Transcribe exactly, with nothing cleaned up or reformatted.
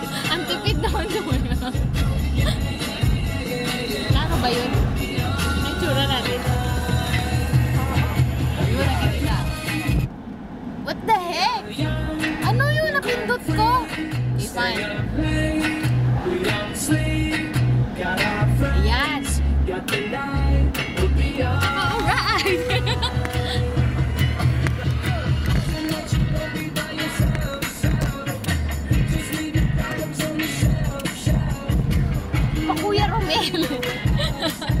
Ang tipid naman doon. Laro ba yun? Ang tsura natin. Ayun, nakikita. What the heck? Ano yun? Napindot ko. Okay, fine. Ayan. Alright! Pa Kuya Rommel.